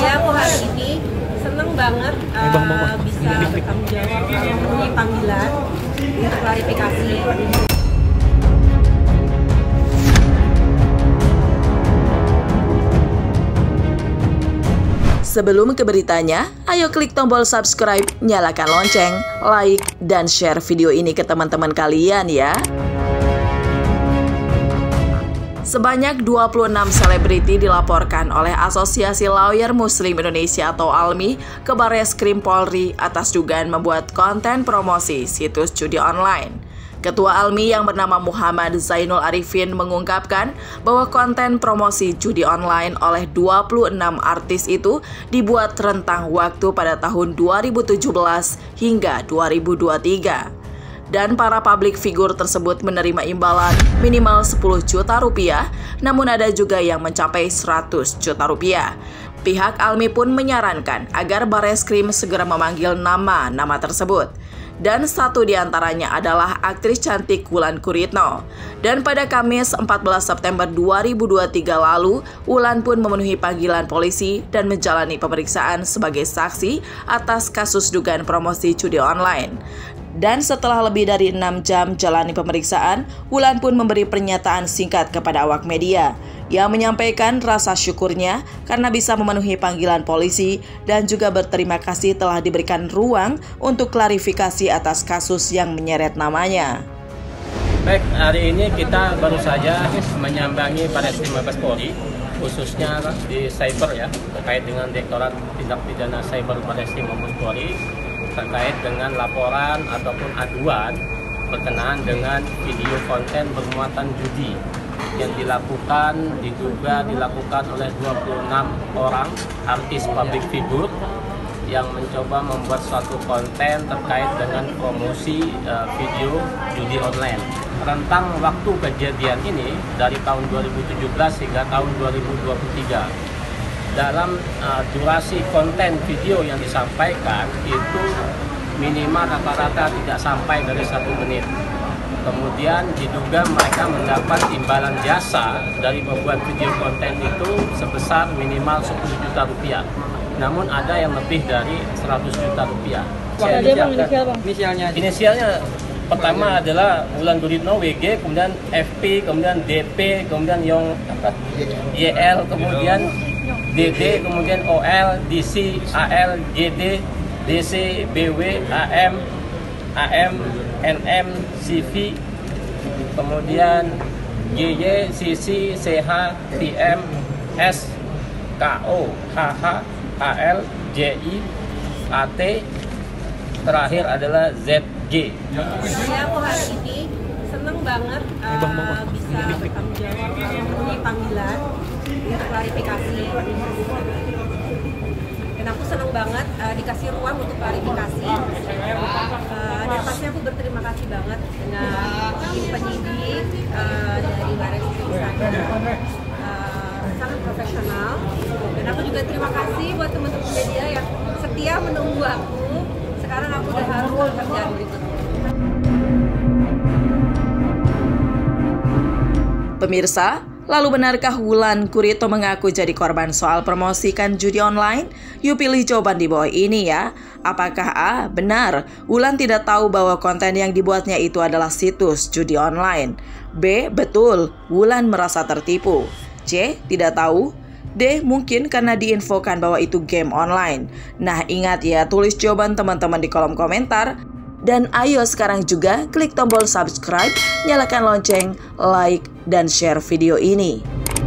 Ya, aku hari ini seneng banget bisa bertanggung jawab memenuhi panggilan untuk klarifikasi. Sebelum ke beritanya, ayo klik tombol subscribe, nyalakan lonceng, like, dan share video ini ke teman-teman kalian ya. Sebanyak 26 selebriti dilaporkan oleh Asosiasi Lawyer Muslim Indonesia atau ALMI ke Barreskrim Polri atas dugaan membuat konten promosi situs judi online. Ketua ALMI yang bernama Muhammad Zainul Arifin mengungkapkan bahwa konten promosi judi online oleh 26 artis itu dibuat rentang waktu pada tahun 2017 hingga 2023. Dan para publik figur tersebut menerima imbalan minimal 10 juta rupiah, namun ada juga yang mencapai 100 juta rupiah. Pihak ALMI pun menyarankan agar Barreskrim segera memanggil nama-nama tersebut. Dan satu di antaranya adalah aktris cantik Wulan Guritno. Dan pada Kamis 14 September 2023 lalu, Wulan pun memenuhi panggilan polisi dan menjalani pemeriksaan sebagai saksi atas kasus dugaan promosi judi online. Dan setelah lebih dari 6 jam jalani pemeriksaan, Wulan pun memberi pernyataan singkat kepada awak media. Ia menyampaikan rasa syukurnya karena bisa memenuhi panggilan polisi dan juga berterima kasih telah diberikan ruang untuk klarifikasi atas kasus yang menyeret namanya. Baik, hari ini kita baru saja menyambangi Barreskrim Mabes Polri, khususnya di cyber ya, terkait dengan Direktorat Tindak Pidana Cyber Barreskrim Mabes Polri terkait dengan laporan ataupun aduan berkenaan dengan video konten bermuatan judi yang diduga dilakukan oleh 26 orang artis public figure yang mencoba membuat suatu konten terkait dengan promosi video judi online. Rentang waktu kejadian ini dari tahun 2017 hingga tahun 2023. Dalam durasi konten video yang disampaikan itu minimal rata-rata tidak sampai dari 1 menit. Kemudian diduga mereka mendapat imbalan jasa dari membuat video konten itu sebesar minimal 10 juta rupiah. Namun ada yang lebih dari 100 juta rupiah. Inisialnya pertama adalah Wulan Guritno WG, kemudian FP, kemudian DP, kemudian YL, kemudian DD, kemudian OL, DC, AL, JD, DC, BW, AM, NM, CV, kemudian GY, CC, CH, PM, S, KO, HH, AL, JI, AT, terakhir adalah ZG. Ya, aku hari ini seneng banget bisa bertanggung jawab memenuhi panggilan untuk klarifikasi. Dan aku seneng banget dikasih ruang untuk klarifikasi. Dan pasti aku berterima kasih banget dengan tim penyidik dari Barreskrim sangat profesional. Dan aku juga terima kasih buat teman-teman media yang setia menunggu aku. Sekarang aku udah harus kerjaan berikutnya. Pemirsa, lalu benarkah Wulan Guritno mengaku jadi korban soal promosikan judi online? Yuk pilih jawaban di bawah ini ya. Apakah A. Benar, Wulan tidak tahu bahwa konten yang dibuatnya itu adalah situs judi online? B. Betul, Wulan merasa tertipu. C. Tidak tahu. D. Mungkin karena diinfokan bahwa itu game online. Nah ingat ya, tulis jawaban teman-teman di kolom komentar. Dan ayo sekarang juga klik tombol subscribe, nyalakan lonceng, like, dan share video ini.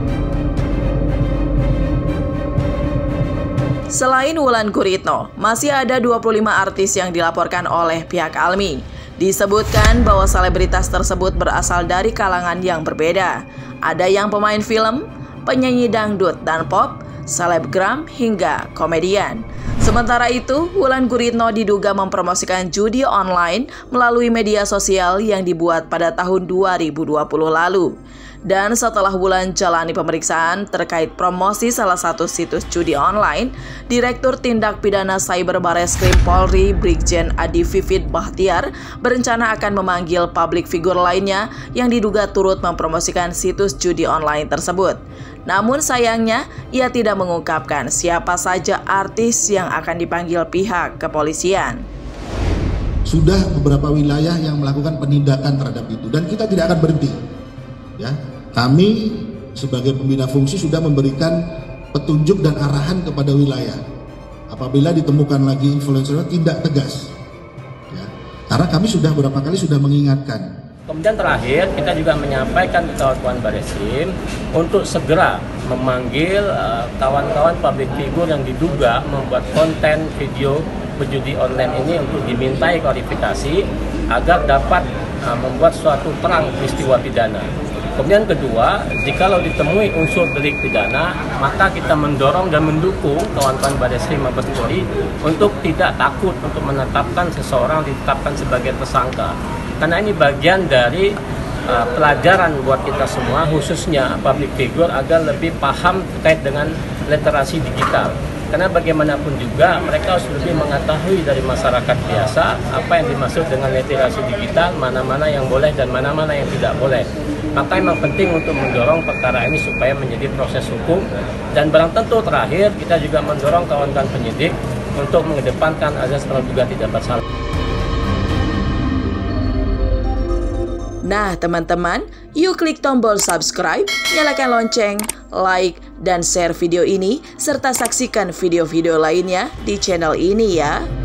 Selain Wulan Guritno, masih ada 25 artis yang dilaporkan oleh pihak ALMI. Disebutkan bahwa selebritas tersebut berasal dari kalangan yang berbeda. Ada yang pemain film, penyanyi dangdut dan pop, selebgram, hingga komedian. Sementara itu, Wulan Guritno diduga mempromosikan judi online melalui media sosial yang dibuat pada tahun 2020 lalu. Dan setelah Wulan jalani pemeriksaan terkait promosi salah satu situs judi online, Direktur Tindak Pidana Cyber Barreskrim Polri Brigjen Adi Vivit Bahtiar berencana akan memanggil publik figur lainnya yang diduga turut mempromosikan situs judi online tersebut. Namun sayangnya, ia tidak mengungkapkan siapa saja artis yang akan dipanggil pihak kepolisian. Sudah beberapa wilayah yang melakukan penindakan terhadap itu dan kita tidak akan berhenti. Ya, kami sebagai pembina fungsi sudah memberikan petunjuk dan arahan kepada wilayah. Apabila ditemukan lagi influencer tidak tegas, ya, karena kami sudah beberapa kali sudah mengingatkan. Kemudian terakhir kita juga menyampaikan ke kawan-kawan Barreskrim untuk segera memanggil kawan-kawan public figure yang diduga membuat konten video berjudi online ini untuk dimintai klarifikasi agar dapat membuat suatu terang peristiwa pidana. Kemudian kedua, jikalau ditemui unsur delik pidana, maka kita mendorong dan mendukung kawan-kawan Barreskrim Mabes Polri untuk tidak takut untuk menetapkan seseorang ditetapkan sebagai tersangka. Karena ini bagian dari pelajaran buat kita semua, khususnya public figure, agar lebih paham terkait dengan literasi digital. Karena bagaimanapun juga mereka harus lebih mengetahui dari masyarakat biasa apa yang dimaksud dengan literasi digital, mana-mana yang boleh dan mana-mana yang tidak boleh. Maka memang penting untuk mendorong perkara ini supaya menjadi proses hukum. Dan barang tentu terakhir kita juga mendorong kawan-kawan penyidik untuk mengedepankan azas praduga tidak bersalah. Nah teman-teman, yuk klik tombol subscribe, nyalakan lonceng, like, dan share video ini, serta saksikan video-video lainnya di channel ini ya.